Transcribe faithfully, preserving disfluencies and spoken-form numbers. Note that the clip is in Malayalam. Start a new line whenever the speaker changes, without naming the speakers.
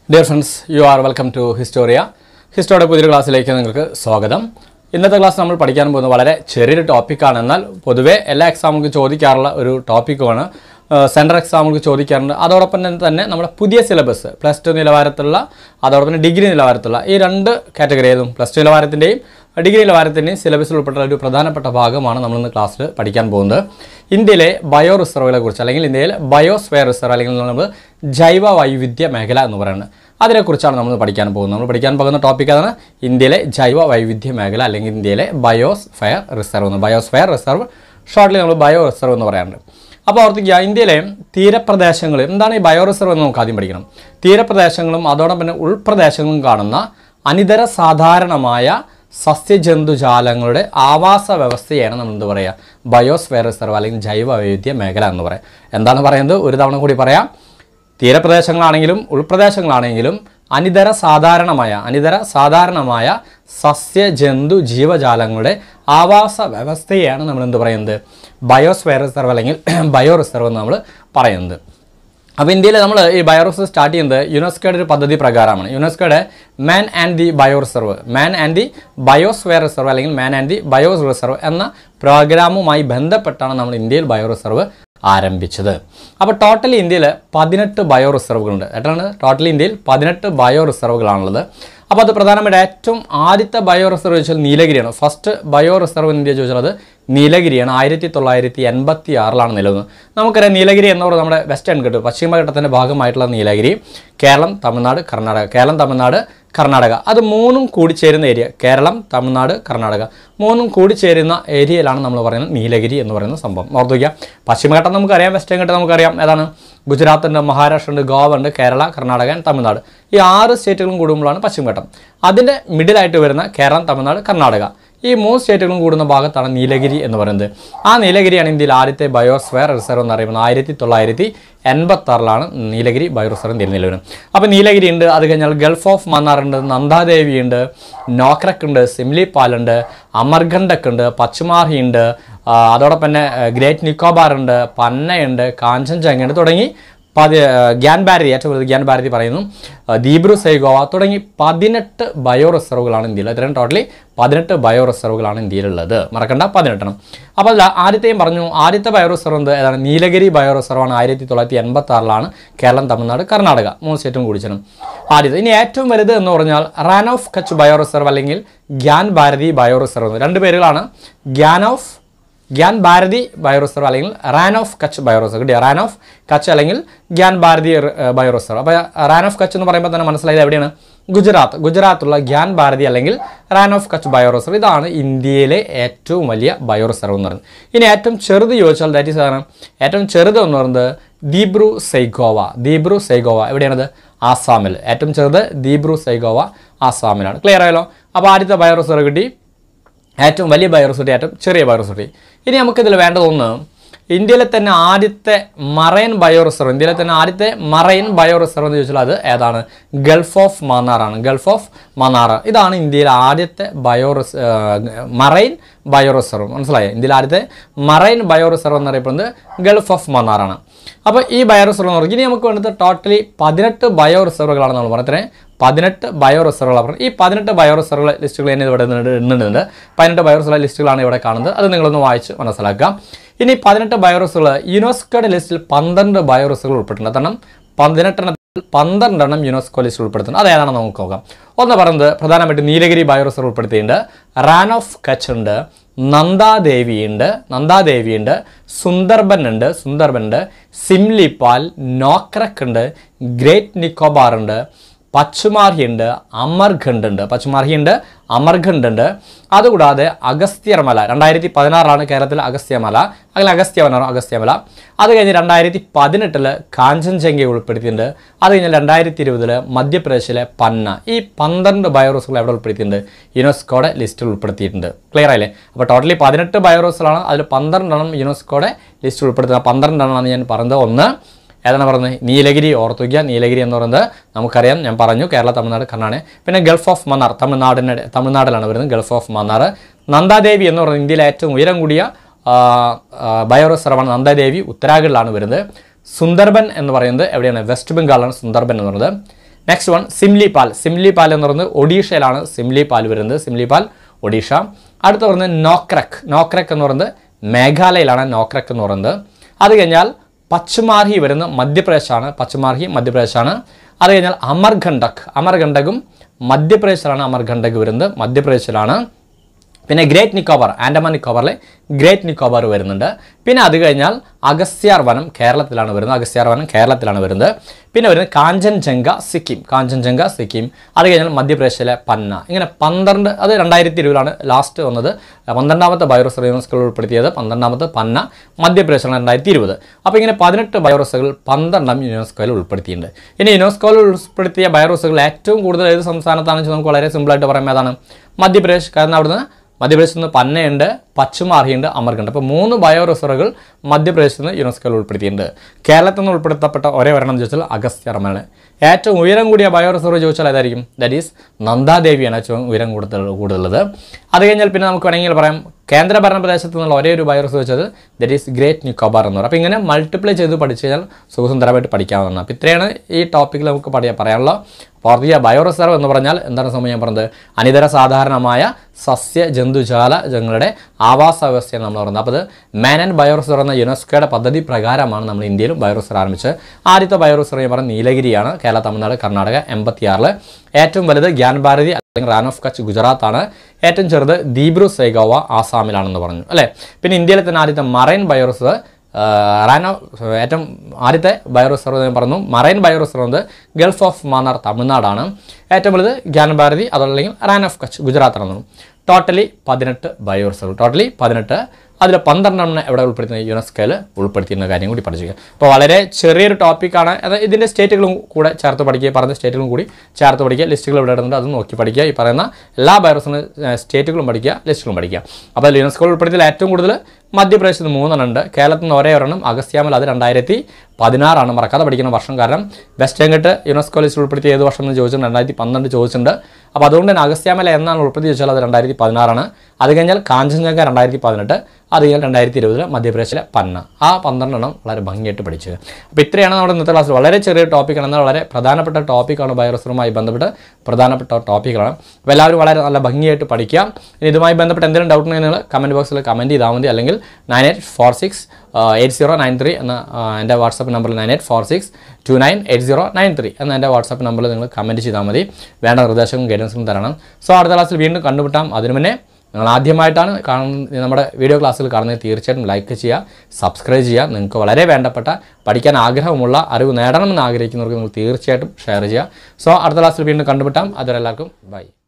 Dear friends, you are welcome to Historia. Historia പുതിയ ക്ലാസ്സിലേക്ക് നിങ്ങൾക്ക് സ്വാഗതം. ഇന്നത്തെ ക്ലാസ് നമ്മൾ പഠിക്കാൻ പോകുന്ന വളരെ ചെറിയൊരു ടോപ്പിക്കാണ്. എന്നാൽ പൊതുവേ എല്ലാ എക്സാമുകൾക്ക് ചോദിക്കാറുള്ള ഒരു ടോപ്പിക്കുമാണ്. സെൻട്രൽ എക്സാമുകൾക്ക് ചോദിക്കാറുണ്ട്. അതോടൊപ്പം തന്നെ നമ്മുടെ പുതിയ സിലബസ് പ്ലസ് ടു നിലവാരത്തിലുള്ള അതോടൊപ്പം തന്നെ ഡിഗ്രി നിലവാരത്തിലുള്ള ഈ രണ്ട് കാറ്റഗറി ഏതും പ്ലസ് ടു നിലവാരത്തിൻ്റെയും ഡിഗ്രി നിലവാരത്തിൻ്റെയും സിലബസിൽ ഉൾപ്പെട്ട ഒരു പ്രധാനപ്പെട്ട ഭാഗമാണ് നമ്മളിന്ന് ക്ലാസ്സിൽ പഠിക്കാൻ പോകുന്നത്. ഇന്ത്യയിലെ ബയോ റിസർവുകളെ കുറിച്ച് അല്ലെങ്കിൽ ഇന്ത്യയിലെ ബയോസ്ഫിയർ റിസർവ് അല്ലെങ്കിൽ നമ്മൾ ജൈവ വൈവിധ്യ മേഖല എന്ന് പറയുന്നത് അതിനെക്കുറിച്ചാണ് നമ്മൾ പഠിക്കാൻ പോകുന്നത്. നമ്മൾ പഠിക്കാൻ പോകുന്ന ടോപ്പിക് അതാണ് ഇന്ത്യയിലെ ജൈവ വൈവിധ്യ മേഖല അല്ലെങ്കിൽ ഇന്ത്യയിലെ ബയോസ്ഫിയർ റിസർവ് എന്ന്. ബയോസ്ഫിയർ റിസർവ് ഷോർട്ട്ലി നമ്മൾ ബയോ റിസർവ് എന്ന് പറയാറുണ്ട്. അപ്പോൾ ഓർത്തിക്കുക, ഇന്ത്യയിലെ തീരപ്രദേശങ്ങൾ എന്താണ് ഈ ബയോ റിസർവ് എന്ന് നമുക്ക് ആദ്യം പഠിക്കണം. തീരപ്രദേശങ്ങളും അതോടൊപ്പം തന്നെ ഉൾപ്രദേശങ്ങളും കാണുന്ന അനിതര സാധാരണമായ സസ്യജന്തുജാലങ്ങളുടെ ആവാസ വ്യവസ്ഥയാണ് നമ്മൾ എന്ത് പറയുക, ബയോസ്ഫിയർ റിസർവ് അല്ലെങ്കിൽ ജൈവ വൈവിധ്യ മേഖല എന്ന് പറയാം. എന്താണ് പറയുന്നത്, ഒരു തവണ കൂടി പറയാം. തീരപ്രദേശങ്ങളാണെങ്കിലും ഉൾപ്രദേശങ്ങളാണെങ്കിലും അനിതര സാധാരണമായ അനിതര സാധാരണമായ സസ്യജന്തു ജീവജാലങ്ങളുടെ ആവാസ വ്യവസ്ഥയാണ് നമ്മൾ എന്ത് പറയുന്നത്, ബയോസ്ഫിയർ റിസർവ് അല്ലെങ്കിൽ ബയോ റിസർവ് എന്ന് നമ്മൾ പറയുന്നത്. അപ്പോൾ ഇന്ത്യയിൽ നമ്മൾ ഈ ബയോ റിസർവ് സ്റ്റാർട്ട് ചെയ്യുന്നത് യുനെസ്കോയുടെ ഒരു പദ്ധതി പ്രകാരമാണ്. യുനെസ്കോയുടെ man and the bio reserve man and the biosphere reserve അല്ലെങ്കിൽ man and the bio reserve എന്ന പ്രോഗ്രാമുമായി ബന്ധപ്പെട്ടാണ് നമ്മൾ ഇന്ത്യയിൽ ബയോ റിസർവ് ആരംഭിച്ചത്. അപ്പോൾ ടോട്ടലി ഇന്ത്യയിൽ പതിനെട്ട് ബയോ റിസർവുകളുണ്ട്. എത്രയാണ് ടോട്ടലി ഇന്ത്യയിൽ പതിനെട്ട് ബയോ റിസർവുകളാണുള്ളത്. അപ്പോൾ അത് പ്രധാനമായിട്ട് ഏറ്റവും ആദ്യത്തെ ബയോ റിസർവ് ചോദിച്ചാൽ നീലഗിരിയാണ്. ഫസ്റ്റ് ബയോ റിസർവ് ഇന്ത്യ ചോദിച്ചാൽ അത് നീലഗിരിയാണ്. ആയിരത്തി തൊള്ളായിരത്തി എൺപത്തി ആറിലാണ് നിലവിൽ. നമുക്കറിയാം നീലഗിരി എന്ന് പറയുന്നത് നമ്മുടെ വെസ്റ്റേൺ ഘട്ട പശ്ചിമഘട്ടത്തിൻ്റെ ഭാഗമായിട്ടുള്ള നീലഗിരി, കേരളം, തമിഴ്നാട്, കർണാടക. കേരളം, തമിഴ്നാട്, കർണാടക അത് മൂന്നും കൂടിച്ചേരുന്ന ഏരിയ. കേരളം, തമിഴ്നാട്, കർണാടക മൂന്നും കൂടിച്ചേരുന്ന ഏരിയയിലാണ് നമ്മൾ പറയുന്നത് നീലഗിരി എന്ന് പറയുന്ന സംഭവം. ഓർത്ത് വയ്ക്കുക, പശ്ചിമഘട്ടം നമുക്കറിയാം, വെസ്റ്റേൺ ഘട്ടം നമുക്കറിയാം. ഏതാണ്, ഗുജറാത്ത് ഉണ്ട്, മഹാരാഷ്ട്ര ഉണ്ട്, ഗോവ ഉണ്ട്, കേരള, കർണാടക, തമിഴ്നാട്. ഈ ആറ് സ്റ്റേറ്റുകളും കൂടുമ്പോഴാണ് പശ്ചിമഘട്ടം. അതിൻ്റെ മിഡിലായിട്ട് വരുന്ന കേരളം, തമിഴ്നാട്, കർണാടക ഈ മൂന്ന് സ്റ്റേറ്റുകളും കൂടുന്ന ഭാഗത്താണ് നീലഗിരി എന്ന് പറയുന്നത്. ആ നീലഗിരിയാണ് ഇന്ത്യയിൽ ആദ്യത്തെ ബയോസ്ഫിയർ റിസർവ് എന്ന് അറിയുന്നത്. ആയിരത്തി തൊള്ളായിരത്തി എൺപത്തി ആറിലാണ് നീലഗിരി ബയോ റിസർവ് ഇന്ത്യയിൽ നിലവിലും. അപ്പോൾ നീലഗിരി ഉണ്ട്. അത് കഴിഞ്ഞാൽ ഗൾഫ് ഓഫ് മന്നാർ ഉണ്ട്, നന്ദാദേവി ഉണ്ട്, നോക്രക്ക് ഉണ്ട്, സിംലിപാൽ ഉണ്ട്, അമർകണ്ടക് ഉണ്ട്, പച്ചുമാർഹി ഉണ്ട്, അതോടൊപ്പം തന്നെ ഗ്രേറ്റ് നിക്കോബാർ ഉണ്ട്, പന്നയുണ്ട്, കാഞ്ചൻജംഗ ഉണ്ട് തുടങ്ങി പതി ഗ്യാൻ ഭാരതി ഏറ്റവും വലുത് ഗ്യാൻ ഭാരതി പറയുന്നു, ദീബ്രു സൈഗോവ തുടങ്ങി പതിനെട്ട് ബയോ റിസർവുകളാണ് ഇന്ത്യയിൽ. ഇത്രയും ടോട്ടലി പതിനെട്ട് ബയോ റിസർവുകളാണ് ഇന്ത്യയിലുള്ളത്. മറക്കണ്ട, പതിനെട്ടെണ്ണം. അപ്പോൾ അല്ല ആദ്യത്തെയും പറഞ്ഞു, ആദ്യത്തെ ബയോ റിസർവ് എന്ത് ഏതാണ്, നീലഗിരി ബയോ റിസർവാണ്. ആയിരത്തി തൊള്ളായിരത്തി എൺപത്തി ആറിലാണ് കേരളം, തമിഴ്നാട്, കർണാടക മൂന്ന് സ്റ്റേറ്റും കൂടിച്ചതും ആദ്യത്തെ. ഇനി ഏറ്റവും വലുത് എന്ന് പറഞ്ഞാൽ Rann of Kutch bio reserve അല്ലെങ്കിൽ ഗ്യാൻ ഭാരതി ബയോ റിസർവ്. രണ്ട് പേരുകളാണ്, Gyan of Gyan Bharati bio reserve അല്ലെങ്കിൽ Rann of Kutch bio reserve. കിട്ടിയ റാൻ ഓഫ് കച്ച് അല്ലെങ്കിൽ ഗ്യാൻ ഭാരതി ബയോ റിസർവ്. അപ്പോൾ റാൻ ഓഫ് കച്ച് എന്ന് പറയുമ്പോൾ തന്നെ മനസ്സിലായത് എവിടെയാണ്, ഗുജറാത്ത്. ഗുജറാത്തുള്ള ഗ്യാൻ ഭാരതി അല്ലെങ്കിൽ Rann of Kutch bio reserve ഇതാണ് ഇന്ത്യയിലെ ഏറ്റവും വലിയ ബയോ റിസർവ് എന്ന് പറയുന്നത്. ഇനി ഏറ്റവും ചെറുത് ചോദിച്ചാൽ ദാറ്റ് ഈസ് ആണ് ഏറ്റവും ചെറുത് എന്ന് പറയുന്നത് ദീബ്രു സൈഗോവ. ദീബ്രു സൈഗോവ എവിടെയാണത്, ആസാമിൽ. ഏറ്റവും ചെറുത് ദീബ്രു സൈഗോവ ആസാമിലാണ്. ക്ലിയർ ആയല്ലോ. അപ്പോൾ ആദ്യത്തെ ബയോ റിസർവ് കിട്ടി, ഏറ്റവും വലിയ ബയോ റിസർവ്, ഏറ്റവും ചെറിയ ബയോ റിസർവ്. ഇനി നമുക്കിതിൽ വേണ്ടതൊന്ന് ഇന്ത്യയിലെ തന്നെ ആദ്യത്തെ മറൈൻ ബയോ റിസർവ്. ഇന്ത്യയിലെ തന്നെ ആദ്യത്തെ മറൈൻ ബയോ റിസർവ് എന്ന് ചോദിച്ചാൽ അത് ഏതാണ്, ഗൾഫ് ഓഫ് മന്നാറാണ്. ഗൾഫ് ഓഫ് മന്നാർ ഇതാണ് ഇന്ത്യയിലെ ആദ്യത്തെ ബയോ റിസ മറൈൻ ബയോ റിസർവ്. മനസ്സിലായോ, ഇന്ത്യയിലെ ആദ്യത്തെ മറൈൻ ബയോ റിസർവ് എന്നറിയപ്പെടുന്നത് ഗൾഫ് ഓഫ് മന്നാറാണ്. അപ്പോൾ ഈ ബയോ റിസർവ് എന്ന് പറഞ്ഞാൽ ഇനി നമുക്ക് വേണ്ടത് ടോട്ടലി പതിനെട്ട് ബയോ റിസർവുകളാണ് നമ്മൾ പറഞ്ഞത്. പതിനെട്ട് ബയോ റിസർവുകളാണ് പറഞ്ഞത്. ഈ പതിനെട്ട് ബയോ റിസർവ് ലിസ്റ്റുകൾ തന്നെ ഇവിടെ ഇടുന്നുണ്ട്. പതിനെട്ട് ബയോ റിസർവ് ലിസ്റ്റുകളാണ് ഇവിടെ കാണുന്നത്. അത് നിങ്ങളൊന്ന് വായിച്ച് മനസ്സിലാക്കുക. ഇനി പതിനെട്ട് ബയോ റിസർവുകൾ യുനെസ്കോയുടെ ലിസ്റ്റിൽ പന്ത്രണ്ട് ബയോ റിസർവുകൾ ഉൾപ്പെട്ടിട്ടുണ്ട്. കാരണം പതിനെട്ടെണ്ണത്തിൽ പന്ത്രണ്ടെണ്ണം യുനെസ്കോ ലിസ്റ്റിൽ ഉൾപ്പെടുത്തുന്നുണ്ട്. അത് ഏതാണെന്ന് നമുക്ക് നോക്കാം. ഒന്ന് പറയുന്നത് പ്രധാനമായിട്ട് നീലഗിരി ബയോ റിസർവ് ഉൾപ്പെടുത്തിയിട്ടുണ്ട്, റാൻ ഓഫ് കച്ച് ഉണ്ട്, നന്ദാദേവി ഉണ്ട് നന്ദാദേവി ഉണ്ട് സുന്ദർബൻ ഉണ്ട് സുന്ദർബൻ ഉണ്ട് സിംലിപാൽ, നോക്രക്ക് ഉണ്ട്, ഗ്രേറ്റ് നിക്കോബാർ ഉണ്ട്, പച്ചുമാർഹി ഉണ്ട്, അമർഖണ്ഡ് ഉണ്ട് പച്ചുമാർഹി ഉണ്ട് അമർഖണ്ഡ് ഉണ്ട്. അതുകൂടാതെ അഗസ്ത്യമല രണ്ടായിരത്തി പതിനാറാണ് കേരളത്തിൽ അഗസ്ത്യമല അല്ലെങ്കിൽ അഗസ്ത്യമല അഗസ്ത്യമല അത് കഴിഞ്ഞ് രണ്ടായിരത്തി പതിനെട്ടില് കാഞ്ചൻജംഗ ഉൾപ്പെടുത്തിയിട്ടുണ്ട്. അത് കഴിഞ്ഞാൽ രണ്ടായിരത്തി ഇരുപതില് മധ്യപ്രദേശിലെ പന്ന. ഈ പന്ത്രണ്ട് ബയോ റിസർവുകൾ എവിടെ ഉൾപ്പെടുത്തിയിട്ടുണ്ട്, യുനെസ്കോയുടെ ലിസ്റ്റിൽ ഉൾപ്പെടുത്തിയിട്ടുണ്ട്. ക്ലിയർ ആയില്ലേ. അപ്പോൾ ടോട്ടലി പതിനെട്ട് ബയോ റിസർവുകളാണ്. അതിൽ പന്ത്രണ്ടെണ്ണം യുനെസ്കോയുടെ ലിസ്റ്റിൽ ഉൾപ്പെടുത്തുന്നത്. പന്ത്രണ്ടെണ്ണമാണ് ഞാൻ പറഞ്ഞത്. ഒന്ന് ഏതാണ് പറയുന്നത്, നീലഗിരി. ഓർത്ത് വയ്ക്കുക, നീലഗിരി എന്ന് പറയുന്നത് നമുക്കറിയാം, ഞാൻ പറഞ്ഞു കേരള, തമിഴ്നാട്, കർണാടക. പിന്നെ ഗൾഫ് ഓഫ് മന്നാർ തമിഴ്നാടിന് തമിഴ്നാടിലാണ് വരുന്നത് ഗൾഫ് ഓഫ് മന്നാർ. നന്ദാദേവി എന്ന് പറയുന്നത് ഇന്ത്യയിലെ ഏറ്റവും ഉയരം കൂടിയ ബയോ റിസർവാണ്. നന്ദാദേവി ഉത്തരാഖണ്ഡിലാണ് വരുന്നത്. സുന്ദർബൻ എന്ന് പറയുന്നത് എവിടെയാണ്, വെസ്റ്റ് ബംഗാളാണ് സുന്ദർബൻ എന്ന് പറയുന്നത്. Next one Similipal. സിംലിപാൽ എന്ന് പറയുന്നത് ഒഡീഷയിലാണ് സിംലിപാൽ വരുന്നത്. സിംലിപാൽ ഒഡീഷ. അടുത്ത് പറയുന്നത് നോക്രക്. നോക്രക് എന്ന് പറയുന്നത് മേഘാലയയിലാണ് നോക്രക് എന്ന് പറയുന്നത്. അത് കഴിഞ്ഞാൽ പച്ച്മാർഹി വരുന്ന മധ്യപ്രദേശാണ്. പച്ച്മാർഹി മധ്യപ്രദേശാണ്. അത് കഴിഞ്ഞാൽ അമർകണ്ടക്. അമർകണ്ടകും മധ്യപ്രദേശിലാണ് അമർകണ്ടക് വരുന്നത്, മധ്യപ്രദേശിലാണ്. പിന്നെ ഗ്രേറ്റ് നിക്കോബാർ, ആൻഡമാൻ നിക്കോബാറിലെ ഗ്രേറ്റ് നിക്കോബാർ വരുന്നുണ്ട്. പിന്നെ അത് കഴിഞ്ഞാൽ അഗസ്ത്യാർ വനം കേരളത്തിലാണ് വരുന്നത്. അഗസ്ത്യാർ വനം കേരളത്തിലാണ് വരുന്നത്. പിന്നെ വരുന്നത് കാഞ്ചൻജംഗ സിക്കിം. കാഞ്ചൻജംഗ സിക്കിം. അത് കഴിഞ്ഞാൽ മധ്യപ്രദേശിലെ പന്ന. ഇങ്ങനെ പന്ത്രണ്ട്, അത് രണ്ടായിരത്തി ഇരുപതിലാണ് ലാസ്റ്റ് വന്നത്. പന്ത്രണ്ടാമത്തെ ബയോറിസർവ് യുനെസ്കോയിൽ ഉൾപ്പെടുത്തിയത് പന്ത്രണ്ടാമത്തെ പന്ന മധ്യപ്രദേശിലാണ് രണ്ടായിരത്തി ഇരുപത്. അപ്പോൾ ഇങ്ങനെ പതിനെട്ട് ബയോറിസർവുകൾ പന്ത്രണ്ടാം യുനെസ്കോയിൽ ഉൾപ്പെടുത്തിയിട്ടുണ്ട്. ഇനി യുനെസ്കോയിൽ ഉൾപ്പെടുത്തിയ ബയോറിസർവുകൾ ഏറ്റവും കൂടുതൽ ഏത് സംസ്ഥാനത്താണെന്ന് വെച്ചാൽ നമുക്ക് വളരെ സിമ്പിളായിട്ട് പറയുമ്പോൾ ഏതാണ്? മധ്യപ്രദേശ്. കാരണം അവിടുന്ന് മധ്യപ്രദേശിൽ നിന്ന് പന്നയുണ്ട്, പച്ച്മാർഹിയുണ്ട്, അമർകണ്ട്. അപ്പോൾ മൂന്ന് ബയോ റിസർവുകൾ മധ്യപ്രദേശിൽ നിന്ന് യുനെസ്കോയിൽ ഉൾപ്പെടുത്തിയിട്ടുണ്ട്. കേരളത്തിൽ നിന്ന് ഉൾപ്പെടുത്തപ്പെട്ട ഒരേ ഒരെണ്ണം ചോദിച്ചാൽ അഗസ്ത്യാർമല. ഏറ്റവും ഉയരം കൂടിയ ബയോ റിസർവ് ചോദിച്ചാൽ ഏതായിരിക്കും? ദാറ്റ് ഈസ് നന്ദാദേവിയാണ് ഏറ്റവും ഉയരം കൂടുതൽ കൂടുതലുള്ളത്. അത് കഴിഞ്ഞാൽ പിന്നെ നമുക്ക് വേണമെങ്കിൽ പറയാം കേന്ദ്രഭരണ പ്രദേശത്ത് നിന്നുള്ള ഒരേ ഒരു ബയോ റിസർവ് വെച്ചത് ദാറ്റ് ഈസ് ഗ്രേറ്റ് നിക്കോബാർ എന്ന് പറയും. അപ്പോൾ ഇങ്ങനെ മൾട്ടിപ്ലൈ ചെയ്ത് പഠിച്ചു കഴിഞ്ഞാൽ സുഖസുന്ദരമായിട്ട് പഠിക്കാവുന്നതാണ്. അപ്പോൾ ഇത്രയാണ് ഈ ടോപ്പിക്കിൽ നമുക്ക് പറയാ പറയാനുള്ള ഭാരതീയ ബയോ റിസർവ് എന്ന് പറഞ്ഞാൽ എന്താണ് സമയം ഞാൻ പറഞ്ഞത്? അനിതര സാധാരണമായ സസ്യ ജന്തുജാലങ്ങളുടെ ആവാസ വ്യവസ്ഥയാണ് നമ്മൾ പറയുന്നത്. അപ്പോൾ അത് മാൻ ആൻഡ് ബയോ റിസർവ് എന്ന യുനെസ്കോയുടെ പദ്ധതി പ്രകാരമാണ് നമ്മൾ ഇന്ത്യയിലും ബയോ റിസർവ് ആരംഭിച്ചത്. ആദ്യത്തെ ബയോ റിസർവ് ഞാൻ പറഞ്ഞത് നീലഗിരിയാണ്, കേരള, തമിഴ്നാട്, കർണാടക എൺപത്തിയാറില്. ഏറ്റവും വലുത് ഗ്യാൻ ഭാരതി അല്ലെങ്കിൽ റാൻ ഓഫ് കച്ച് ഗുജറാത്താണ്. ഏറ്റവും ചെറുത് ദീബ്രു സൈഗോവ ആസാമിലാണെന്ന് പറഞ്ഞു അല്ലേ. പിന്നെ ഇന്ത്യയിലെ തന്നെ ആദ്യത്തെ marine bio reserve Rann of ഏറ്റവും ആദ്യത്തെ ബയോ റിസർവ് ഞാൻ പറഞ്ഞു മറൈൻ ബയോ റിസർവ് എന്നത് ഗൾഫ് ഓഫ് മാന്നാർ തമിഴ്നാടാണ്. ഏറ്റവും വലുത് ഗ്യാൻ ഭാരതി അതല്ലെങ്കിൽ റാൻ ഓഫ് കച്ച് ഗുജറാത്താണെന്ന്. ടോട്ടലി പതിനെട്ട് ബയോ റിസർവ്, ടോട്ടലി പതിനെട്ട്. അതിൽ പന്ത്രണ്ടെണ്ണം എവിടെ ഉൾപ്പെടുത്തുന്ന യുനെസ്കോയിൽ ഉൾപ്പെടുത്തിയിരുന്ന കാര്യം കൂടി പഠിക്കുക. അപ്പോൾ വളരെ ചെറിയൊരു ടോപ്പിക്കാണ്. അത് ഇതിൻ്റെ സ്റ്റേറ്റുകളും കൂടെ ചേർത്ത് പഠിക്കുക, പറഞ്ഞ സ്റ്റേറ്റുകളും കൂടി ചേർത്ത് പഠിക്കുക. ലിസ്റ്റുകൾ ഇവിടെ ഇടുന്നുണ്ട്, അത് നോക്കി പഠിക്കുക. ഈ പറയുന്ന എല്ലാ ബയോറിസർവ് സ്റ്റേറ്റുകളും പഠിക്കുക, ലിസ്റ്റുകളും പഠിക്കുക. അപ്പോൾ അതിൽ യുനെസ്കോയിൽ ഉൾപ്പെടുത്തിയാൽ ഏറ്റവും കൂടുതൽ മധ്യപ്രദേശിൽ നിന്ന് മൂന്നെണ്ണം ഉണ്ട്. കേരളത്തിൽ നിന്ന് ഒരേ ഒരെണ്ണം അഗസ്ത്യാമല, അത് രണ്ടായിരത്തി പതിനാറാണ്. മറക്കാതെ പഠിക്കുന്ന വർഷം. കാരണം വെസ്റ്റ് ബംഗട്ട് യുനെസ്കോ ലിസ്റ്റ് ഉൾപ്പെടുത്തി ഏത് വർഷം എന്ന് ചോദിച്ചിട്ടുണ്ട്? രണ്ടായിരത്തി പന്ത്രണ്ട് ചോദിച്ചിട്ടുണ്ട്. അപ്പോൾ അതുകൊണ്ട് തന്നെ അഗസ്ത്യാമല എന്നാണ് ഉൾപ്പെടുത്തി ചോദിച്ചാൽ അത് രണ്ടായിരത്തി പതിനാറാണ്. അത് കഴിഞ്ഞാൽ കാഞ്ചൻജംഗ രണ്ടായിരത്തി പതിനെട്ട്. അത് കഴിഞ്ഞാൽ രണ്ടായിരത്തി ഇരുപതിൽ മധ്യപ്രദേശിലെ പന്ന. ആ പന്ത്രണ്ടെണ്ണം വളരെ ഭംഗിയായിട്ട് പഠിച്ചത്. അപ്പോൾ ഇത്രയാണ് നമ്മുടെ ഇന്നത്തെ ക്ലാസ്സിൽ. വളരെ ചെറിയ ടോപ്പിക്കാണ്, എന്നാൽ വളരെ പ്രധാനപ്പെട്ട ടോപ്പിക്കാണ്. ബയോ റിസർവുമായി ബന്ധപ്പെട്ട് പ്രധാനപ്പെട്ട ടോപ്പിക്കാണ്. അപ്പോൾ എല്ലാവരും വളരെ നല്ല ഭംഗിയായിട്ട് പഠിക്കാം. ഇനി ഇതുമായി ബന്ധപ്പെട്ട് എന്തെങ്കിലും ഡൗട്ട് ഉണ്ടെങ്കിൽ നിങ്ങൾ കമൻറ്റ് ബോക്സിൽ കമൻറ്റ് ചെയ്താൽ മതി. അല്ലെങ്കിൽ nine eight four six eight zero nine three എന്ന എൻ്റെ വാട്സപ്പ് നമ്പറിൽ nine eight four six two nine eight zero nine three എന്ന എൻ്റെ വാട്സപ്പ് നമ്പറിൽ നിങ്ങൾ കമൻറ്റ് ചെയ്താൽ മതി. വേണ്ട നിർദ്ദേശങ്ങളും ഗൈഡൻസും തരണം. സോ അടുത്ത ക്ലാസ്സിൽ വീണ്ടും കണ്ടുമുട്ടാം. അതിനു മുന്നേ നിങ്ങൾ ആദ്യമായിട്ടാണ് കാണുന്ന നമ്മുടെ വീഡിയോ ക്ലാസ്സിൽ കാണുന്നത് തീർച്ചയായിട്ടും ലൈക്ക് ചെയ്യുക, സബ്സ്ക്രൈബ് ചെയ്യുക. നിങ്ങൾക്ക് വളരെ വേണ്ടപ്പെട്ട പഠിക്കാൻ ആഗ്രഹമുള്ള അറിവ് നേടണമെന്ന് ആഗ്രഹിക്കുന്നവർക്ക് നിങ്ങൾ തീർച്ചയായിട്ടും ഷെയർ ചെയ്യുക. സോ അടുത്ത ക്ലാസ്സിൽ വീണ്ടും കണ്ടുമുട്ടാം. അതുവരെ എല്ലാവർക്കും ബൈ.